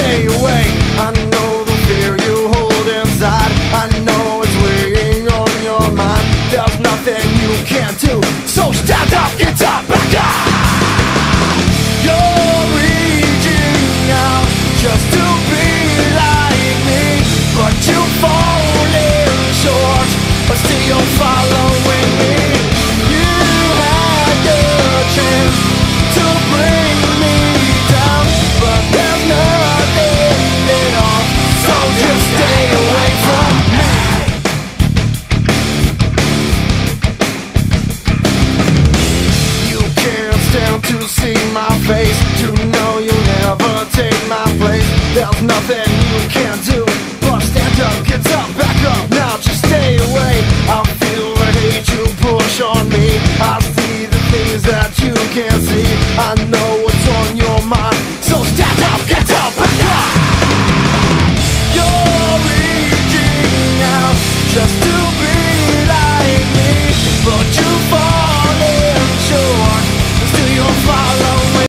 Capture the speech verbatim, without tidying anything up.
stay away. I know the fear you hold inside, I know it's weighing on your mind. There's nothing you can't do, so stand up, get up, back up. You're reaching out just to be like me, but you've fallen short, but still you're following me. You had your chance to bring me down, but there's nothing at all, so just stay away from me. You can't stand to see my face, to know you'll never take my place. There's no